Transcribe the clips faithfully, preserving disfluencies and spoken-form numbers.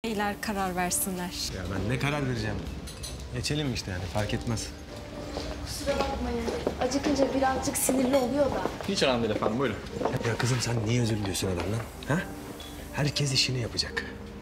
beyler karar versinler. Ya ben ne karar vereceğim? Geçelim işte yani fark etmez. Kusura bakmayın. Acıkınca birazcık sinirli oluyor da. Hiç önemli değil efendim, buyurun. Ya kızım sen niye özür diliyorsun adamdan? Ha? Herkes işini yapacak.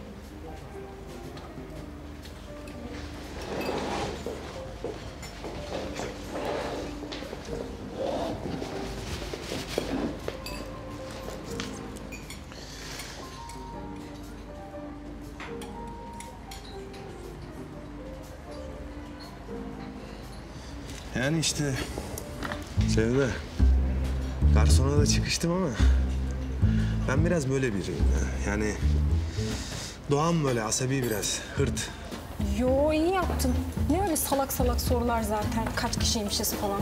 Yani işte Sevda, garsona da çıkıştım ama ben biraz böyle biriyim ya. Yani doğam böyle asabi biraz, hırt. Yo iyi yaptın. Ne öyle salak salak sorular zaten. Kaç kişiymişiz falan.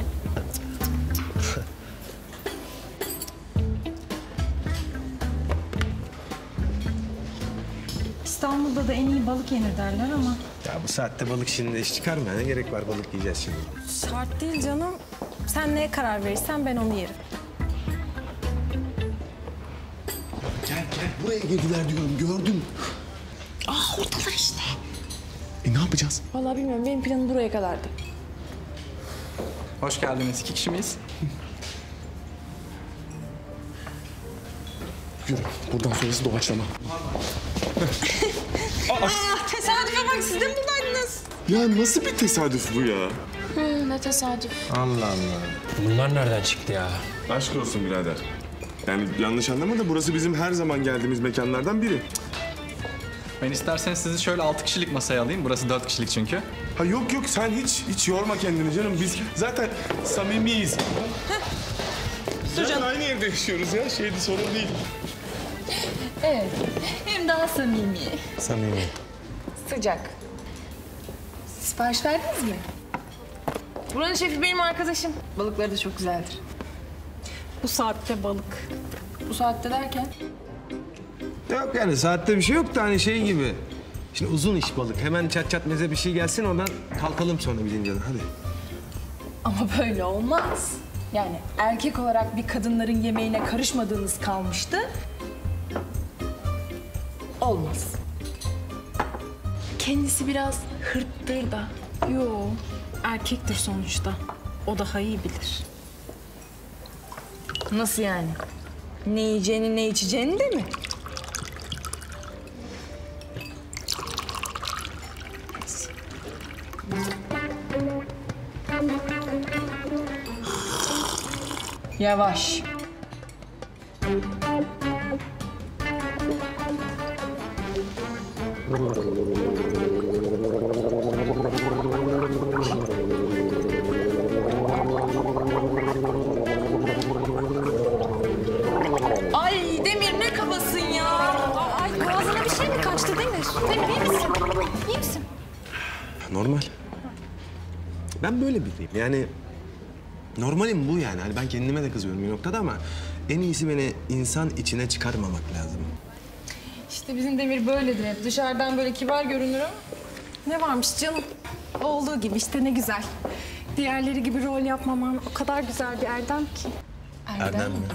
İstanbul'da da en iyi balık yenir derler ama. Ya bu saatte balık şimdi iş çıkarmaya ne gerek var, balık yiyeceğiz şimdi. Şart değil canım. Sen neye karar verirsen ben onu yerim. Gel gel buraya girdiler diyorum, gördüm. Aa oradalar işte. E ne yapacağız? Vallahi bilmiyorum. Benim planım buraya kadardı. Hoş geldiniz. İki kişi miyiz? Yürü, buradan sonrası doğaçlama. Aa, tesadüfe bak, siz de mi buradaydınız? Ya nasıl bir tesadüf bu ya? Hı, ne tesadüf. Allah Allah. Bunlar nereden çıktı ya? Aşk olsun birader. Yani yanlış anlama da burası bizim her zaman geldiğimiz mekanlardan biri. Ben isterseniz sizi şöyle altı kişilik masaya alayım. Burası dört kişilik çünkü. Ha yok yok sen hiç hiç yorma kendini canım. Biz zaten samimiyiz. Zaten aynı evde yaşıyoruz ya. Şeydi sorun değil. Evet. Hem daha samimi. Samimi. Sıcak. Sipariş verdiniz mi? Buranın şefi benim arkadaşım. Balıkları da çok güzeldir. Bu saatte balık. Bu saatte derken? Yok yani saatte bir şey yok da hani şey gibi. Şimdi uzun iş balık. Hemen çat çat meze bir şey gelsin oradan kalkalım sonra bilince. Hadi. Ama böyle olmaz. Yani erkek olarak bir kadınların yemeğine karışmadığınız kalmıştı. Olmaz. Kendisi biraz hırttır da. Yo, erkektir sonuçta. O daha iyi bilir. Nasıl yani? Ne yiyeceğini ne içeceğini de mi? Yavaş. Ay Demir ne kabasın ya. Ay boğazına bir şey mi kaçtı Demir? Demir iyi misin? İyi misin? Normal. Ben böyle biriyim. Yani normalim bu yani. Hani ben kendime de kızıyorum bir noktada ama en iyisi beni insan içine çıkarmamak lazım. İşte bizim Demir böyledir hep. Dışarıdan böyle kibar görünür ama. Ne varmış canım? Olduğu gibi işte ne güzel. Diğerleri gibi rol yapmaman o kadar güzel bir erdem ki. Erdem mi?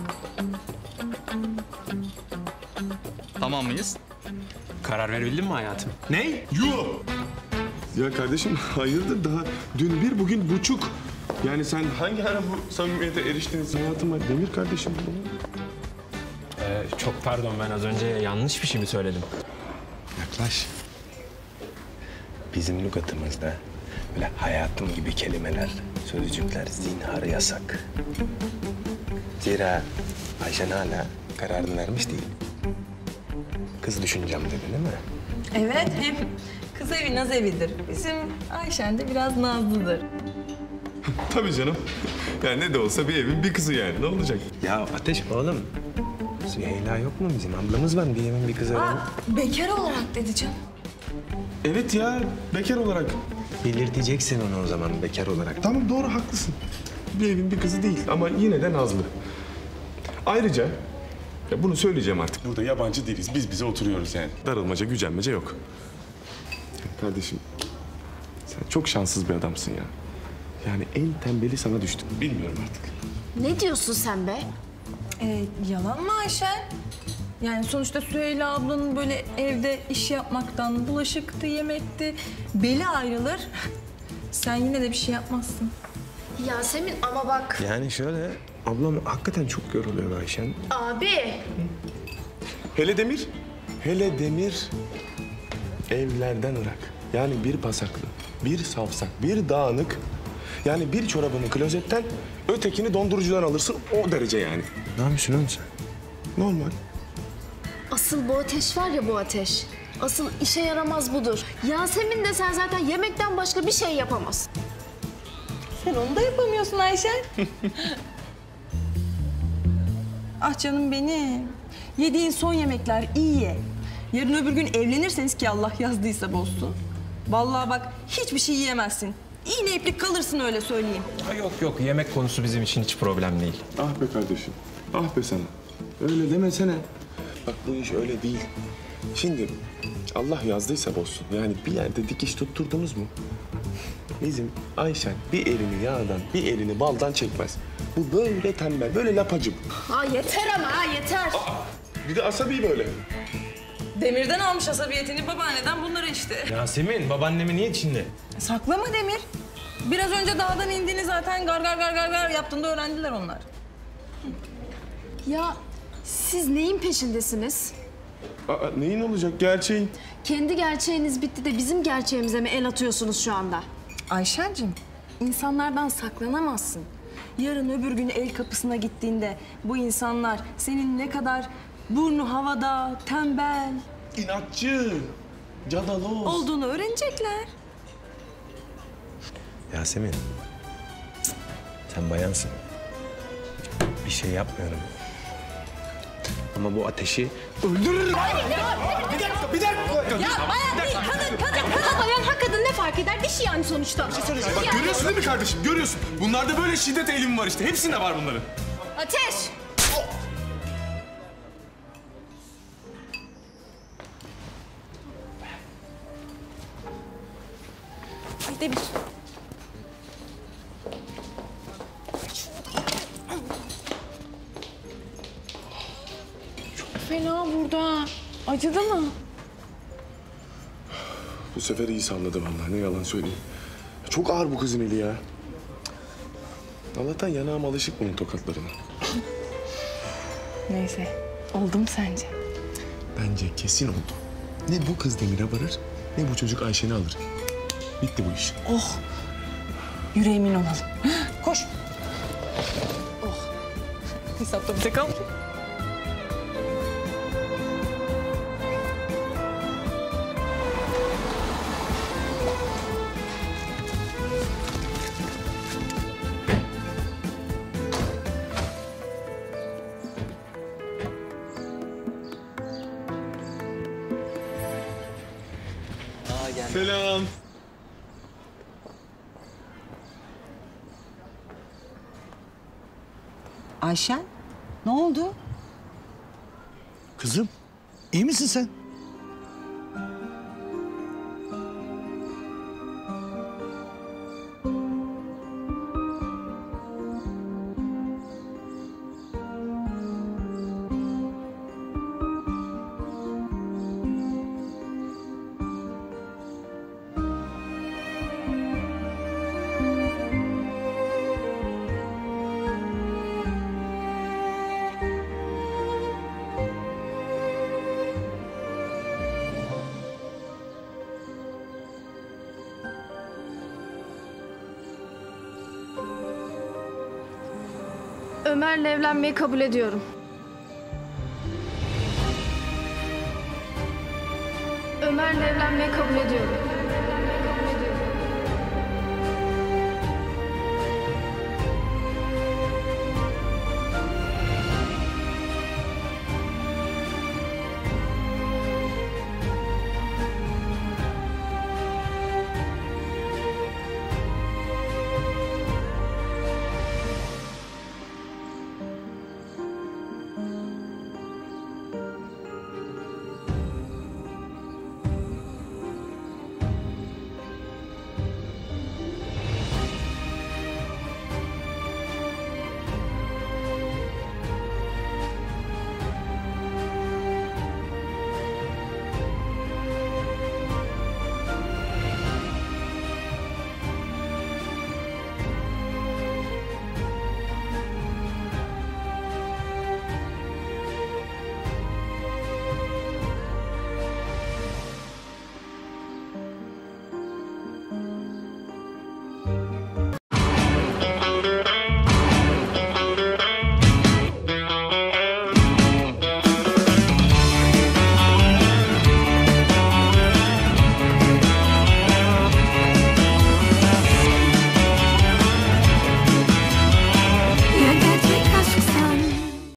Tamam mıyız? Karar verebildin mi hayatım? Ne? Yuh! Ya kardeşim hayırdır daha dün bir bugün buçuk. Yani sen hangi ara bu samimiyete eriştiniz hayatıma Demir kardeşim? Ee, çok pardon, ben az önce yanlış bir şey mi söyledim? Yaklaş. Bizim lügatımızda böyle hayatım gibi kelimeler, sözcükler zinhar yasak. Zira Ayşen hala kararını vermiş değil. Kız düşüneceğim dedi değil mi? Evet hem kız evi naz evidir. Bizim Ayşen de biraz nazlıdır. Tabii canım. Yani ne de olsa bir evin bir kızı yani. Ne olacak? Ya Ateş oğlum. Süheyla yok mu bizim? Ablamız var bir evin bir kızı. var. Bekar olarak dedi canım. Evet ya bekar olarak. Belirteceksin onu o zaman bekar olarak. Tamam doğru haklısın. Bir evin bir kızı değil ama yine de nazlı. Ayrıca ya bunu söyleyeceğim artık. Burada yabancı değiliz. Biz bize oturuyoruz yani. Darılmaca, gücenmece yok. Kardeşim sen çok şanssız bir adamsın ya. Yani en tembeli sana düştü. Bilmiyorum artık. Ne diyorsun sen be? Ee, yalan mı Ayşen? Yani sonuçta Süheyla ablanın böyle evde iş yapmaktan, bulaşıktı, yemekti, beli ayrılır. Sen yine de bir şey yapmazsın. Yasemin ama bak. Yani şöyle, ablam hakikaten çok yoruluyor Ayşen. Abi. Hele Demir, hele Demir evlerden ırak. Yani bir pasaklı, bir savsak, bir dağınık. Yani bir çorabını klozetten, ötekini dondurucudan alırsın o derece yani. Ne yapıyorsun oğlum sen? Normal. Asıl bu ateş var ya bu ateş. Asıl işe yaramaz budur. Yasemin de sen zaten yemekten başka bir şey yapamaz. Sen onu da yapamıyorsun Ayşen. Ah canım benim. Yediğin son yemekler iyi ye. Yarın öbür gün evlenirseniz ki Allah yazdıysa bozsun. Vallahi bak hiçbir şey yiyemezsin. İğne iplik kalırsın öyle söyleyeyim. Ha, yok yok yemek konusu bizim için hiç problem değil. Ah be kardeşim, ah be sana. Öyle demesene. Bak bu iş öyle değil. Şimdi Allah yazdıysa bozsun. Yani bir yerde dikiş tutturdunuz mu? Bizim Ayşen bir elini yağdan, bir elini baldan çekmez. Bu böyle tembel, böyle lapacım. Ha yeter ama ha yeter. Bir de asabi böyle. Demirden almış asabiyetini babaanneden bunları işte. Yasemin babaannemi niye içinde? Saklama Demir. Biraz önce dağdan indiğini zaten gar gar gar gar gar yaptığında öğrendiler onlar. Ya siz neyin peşindesiniz? Aa, neyin olacak gerçeğin? Kendi gerçeğiniz bitti de bizim gerçeğimize mi el atıyorsunuz şu anda? Ayşen'cim, insanlardan saklanamazsın. Yarın öbür gün el kapısına gittiğinde bu insanlar senin ne kadar burnu havada, tembel İnatçı, cadaloz. olduğunu öğrenecekler. Yasemin, cık, sen bayansın. Bir şey yapmıyorum. Ama bu ateşi öldürürüm. Ya bayan değil kadın kadın. Kadın bayan ha kadın ne fark eder? Dişi yani sonuçta. Bak görüyorsun değil mi kardeşim? Görüyorsun. Bunlarda böyle şiddet eğilimi var işte. Hepsinde var bunların. Ateş. Ay Demir. Fena burada. Acıdı mı? Bu sefer iyi salladı vallahi. Ne yalan söyleyeyim. Çok ağır bu kızın eli ya. Allah'tan yanağım alışık bunun tokatlarına. Neyse. Oldu mu sence? Bence kesin oldu. Ne bu kız Demir'e varır, ne bu çocuk Ayşen'i alır. Bitti bu iş. Oh. Yüreğimin olalım. Koş. Oh. Hesapta bize kalmış. Selam. Ayşen, ne oldu? Kızım, iyi misin sen? Ömer'le evlenmeyi kabul ediyorum. Ömer'le evlenmeyi kabul ediyorum.